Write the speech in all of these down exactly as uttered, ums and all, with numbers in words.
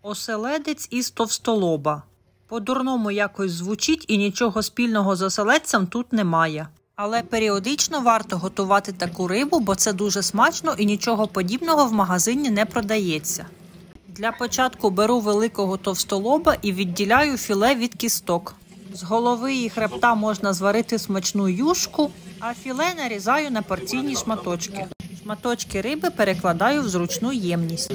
Оселедець із товстолоба. По-дурному якось звучить і нічого спільного з оселедцем тут немає. Але періодично варто готувати таку рибу, бо це дуже смачно і нічого подібного в магазині не продається. Для початку беру великого товстолоба і відділяю філе від кісток. З голови і хребта можна зварити смачну юшку, а філе нарізаю на порційні шматочки. Шматочки риби перекладаю в зручну ємність.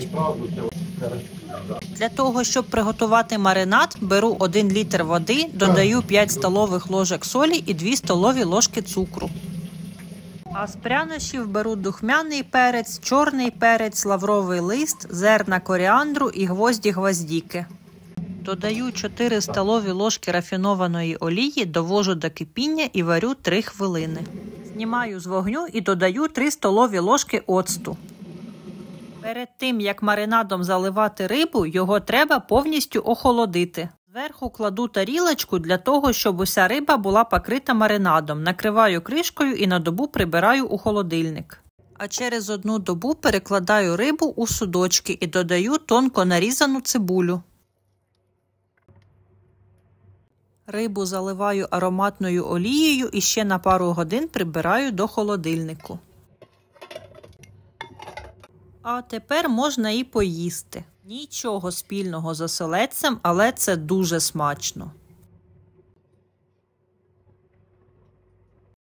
Для того, щоб приготувати маринад, беру один літр води, додаю п'ять столових ложок солі і дві столові ложки цукру. А з прянощів беру духмяний перець, чорний перець, лавровий лист, зерна коріандру і гвозді гвоздіки. Додаю чотири столові ложки рафінованої олії, довожу до кипіння і варю три хвилини. Знімаю з вогню і додаю три столові ложки оцту. Перед тим, як маринадом заливати рибу, його треба повністю охолодити. Зверху кладу тарілочку для того, щоб уся риба була покрита маринадом. Накриваю кришкою і на добу прибираю у холодильник. А через одну добу перекладаю рибу у судочки і додаю тонко нарізану цибулю. Рибу заливаю ароматною олією і ще на пару годин прибираю до холодильнику. А тепер можна і поїсти. Нічого спільного з оселедцем, але це дуже смачно.